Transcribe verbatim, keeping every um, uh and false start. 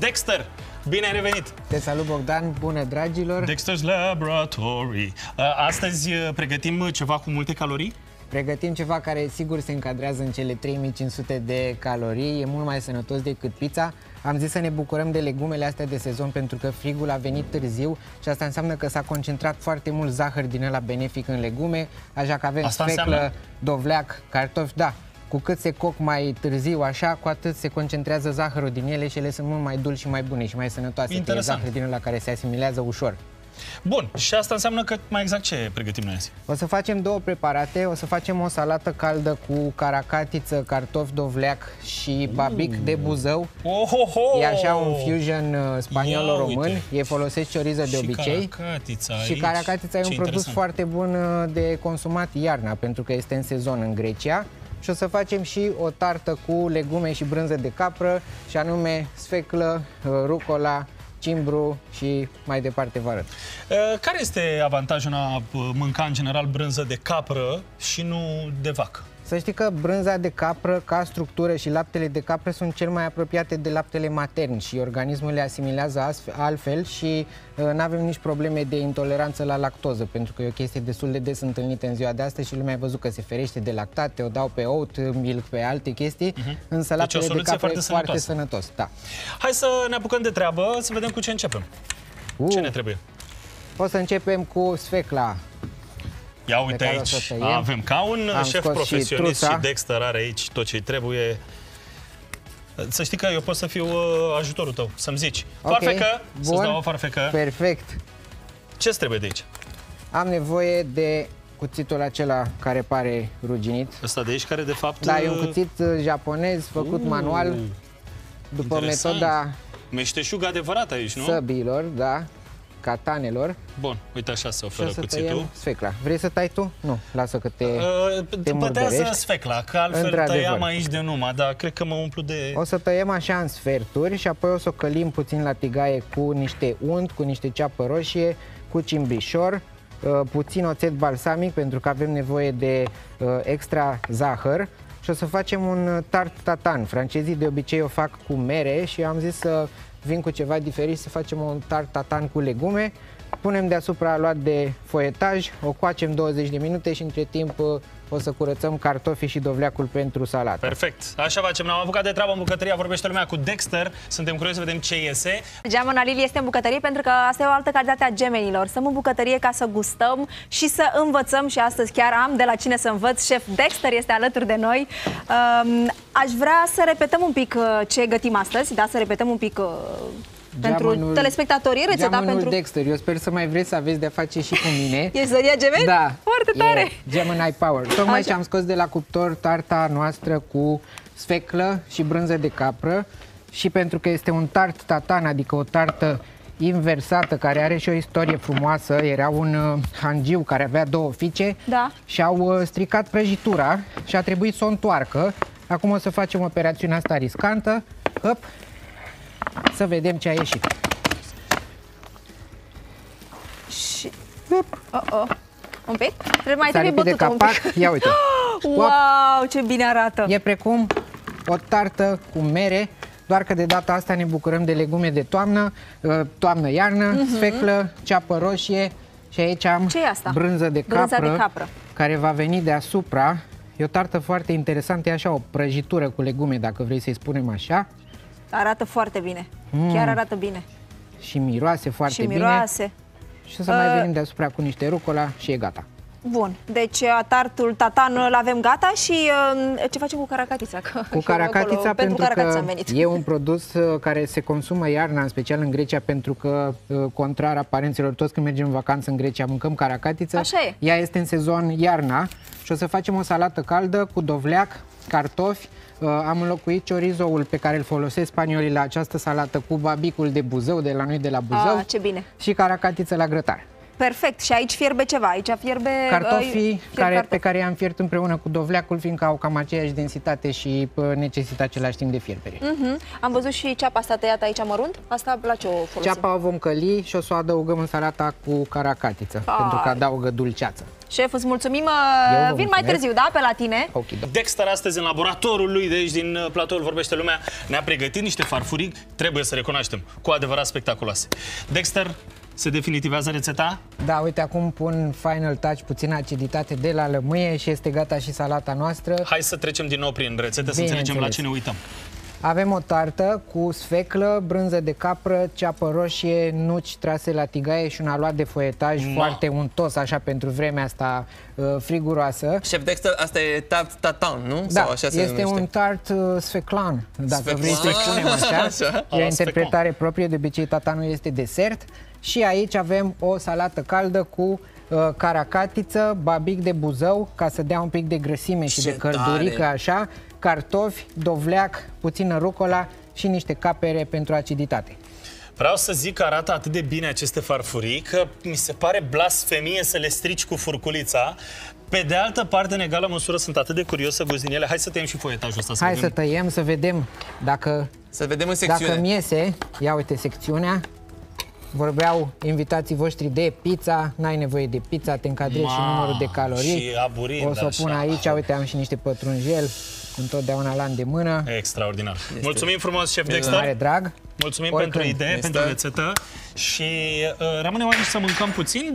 Dexter. Bine ai revenit! Te salut, Bogdan! Bună, dragilor! Dexter's Laboratory. Astăzi pregătim ceva cu multe calorii? Pregătim ceva care sigur se încadrează în cele trei mii cinci sute de calorii. E mult mai sănătos decât pizza. Am zis să ne bucurăm de legumele astea de sezon pentru că frigul a venit târziu și asta înseamnă că s-a concentrat foarte mult zahăr din ăla benefic în legume. Așa că avem asta sfeclă, înseamnă... dovleac, cartofi, da. Cu cât se coc mai târziu așa, cu atât se concentrează zahărul din ele și ele sunt mult mai dulci și mai bune și mai sănătoase. Că e zahăr din ăla care se asimilează ușor. Bun, și asta înseamnă că mai exact ce pregătim noi azi? O să facem două preparate, o să facem o salată caldă cu caracatiță, cartofi, dovleac și babic mm. de Buzău. Oh, oh, oh. E așa un fusion uh, spaniolo-român, e folosesc cioriză de și obicei. Caracatița și caracatița e un produs foarte bun uh, de consumat iarna, pentru că este în sezon în Grecia. Și o să facem și o tartă cu legume și brânză de capră, și anume sfeclă, rucola, cimbru și mai departe vă arăt. Care este avantajul în a mânca în general brânză de capră și nu de vacă? Să știi că brânza de capră, ca structură, și laptele de capră sunt cel mai apropiate de laptele matern și organismul le asimilează altfel și uh, nu avem nici probleme de intoleranță la lactoză, pentru că e o chestie destul de des întâlnită în ziua de astăzi și lumea a văzut că se ferește de lactate, o dau pe oat milk, pe alte chestii, uh-huh. însă laptele deci de capră foarte e sănătoasă. Foarte sănătos. Da. Hai să ne apucăm de treabă, să vedem cu ce începem. Uh. Ce ne trebuie? O să începem cu sfecla. Ia uite aici, avem ca un Am șef profesionist și, și Dexter are aici tot ce-i trebuie. Să știi că eu pot să fiu uh, ajutorul tău, să-mi zici. Okay. Farfecă, să-ți dau o farfecă. Perfect. Ce-ți trebuie de aici? Am nevoie de cuțitul acela care pare ruginit. Ăsta de aici care de fapt... Da, e un cuțit japonez făcut uh, manual după interesant. Metoda... meșteșug adevărat aici, nu? Săbilor, da. Catanelor. Bun, uite așa se oferă să cuțitul. Sfecla. Vrei să tai tu? Nu, lasă că te, uh, te Pătează sfecla, că altfel tăiam aici de numai, dar cred că mă umplu de... O să tăiem așa în sferturi și apoi o să o călim puțin la tigaie cu niște unt, cu niște ceapă roșie, cu cimbrișor, uh, puțin oțet balsamic pentru că avem nevoie de uh, extra zahăr și o să facem un tart tatan. Francezii de obicei o fac cu mere și am zis să vin cu ceva diferit, să facem un tart tatan cu legume. Punem deasupra luat de foietaj, o coacem douăzeci de minute și între timp o să curățăm cartofii și dovleacul pentru salată. Perfect. Așa facem. Ne-am apucat de treabă în bucătăria Vorbește Lumea cu Dexter. Suntem curioși să vedem ce iese. Geamul Alil este în bucătărie pentru că asta e o altă calitate a gemenilor. Stăm în bucătărie ca să gustăm și să învățăm și astăzi chiar am de la cine să învăț. Șef Dexter este alături de noi. Um, aș vrea să repetăm un pic ce gătim astăzi, da, să repetăm un pic... Uh, pentru geamănul, telespectatorii, rețeta pentru... Dexter. Eu sper să mai vreți să aveți de-a face și cu mine. Ești Zăria Gemeni? Da. Foarte tare! E Gemini Power. Tocmai ce am scos de la cuptor tarta noastră cu sfeclă și brânză de capră și pentru că este un tart tatan, adică o tartă inversată, care are și o istorie frumoasă. Era un uh, hangiu care avea două fiice, da. Și au uh, stricat prăjitura și a trebuit să o întoarcă. Acum o să facem operațiunea asta riscantă. Hop. Să vedem ce a ieșit. Și... Oh, oh. Un pic? Trebuie mai trebuie bătut un pic. Ia uite. Wow, ce bine arată! E precum o tartă cu mere, doar că de data asta ne bucurăm de legume de toamnă, toamnă-iarnă, uh-huh. sfeclă, ceapă roșie și aici am brânză de capră, brânza de capră care va veni deasupra. E o tartă foarte interesantă, e așa o prăjitură cu legume, dacă vrei să-i spunem așa. Arată foarte bine. Mm. Chiar arată bine. Și miroase foarte și miroase. bine. Și o să uh... mai venim deasupra cu niște rucola și e gata. Bun. Deci tartul tatan îl avem gata și uh, ce facem cu caracatița? Că cu caracatița acolo, pentru, pentru că e un produs uh, care se consumă iarna, în special în Grecia, pentru că, uh, contrar aparențelor, toți când mergem în vacanță în Grecia mâncăm caracatiță. Așa e. Ea este în sezon iarna și o să facem o salată caldă cu dovleac, cartofi. Uh, am înlocuit chorizoul pe care îl folosesc spaniolii la această salată cu babicul de Buzău, de la noi de la Buzău. Ah, ce bine. Și caracatiță la grătar. perfect. Și aici fierbe ceva. Aici fierbe cartofii uh, care, cartofi. pe care i-am fiert împreună cu dovleacul, fiindcă au cam aceeași densitate și necesită același timp de fierbere. Uh-huh. Am văzut și ceapa asta tăiată aici mărunt. Asta la ce o folosim? Ceapa o vom căli și o să o adăugăm în salata cu caracatiță, Hai. pentru că adaugă dulceață. Șef, îți mulțumim. Vin mulțumesc. mai târziu, da, pe la tine. Okay, da. Dexter astăzi în laboratorul lui de aici din platoul Vorbește Lumea ne-a pregătit niște farfurii, trebuie să recunoaștem, cu adevărat spectaculoase. Dexter, se definitivează rețeta? Da, uite, acum pun final touch, puțină aciditate de la lămâie și este gata și salata noastră. Hai să trecem din nou prin rețete, să înțelegem la ce ne uităm. Avem o tartă cu sfeclă, brânză de capră, ceapă roșie, nuci trase la tigaie și un aluat de foietaj Ma. foarte untos, așa, pentru vremea asta uh, friguroasă. Șef Dexter, asta e tart tatin, nu? Da, Sau așa se este numește? un tart uh, sfeclan, dacă Sfeclan. vrei să spunem așa. așa. E o interpretare proprie, de obicei tatanul este desert. Și aici avem o salată caldă cu uh, caracatiță, babic de Buzău, ca să dea un pic de grăsime și Ce de căldurică, tare. așa, cartofi, dovleac, puțină rucola și niște capere pentru aciditate. Vreau să zic că arată atât de bine aceste farfurii că mi se pare blasfemie să le strici cu furculița. Pe de altă parte, în egală măsură, sunt atât de curios să gust din ele. Hai să tăiem și foietajul ăsta. Să Hai vedem. să tăiem, să vedem dacă, să vedem în secțiune. dacă mi iese. Ia uite secțiunea. Vorbeau invitații voștri de pizza, n-ai nevoie de pizza, te încadrezi Ma, și numărul de calorii. Și aburind, o să o pun așa. aici, uite, am și niște pătrunjel, întotdeauna la îndemână. Extraordinar. Este. Mulțumim frumos, șef Dexter. Mare drag. Mulțumim Oricând. pentru idee, este. pentru rețetă și uh, rămânem aici să mâncăm puțin.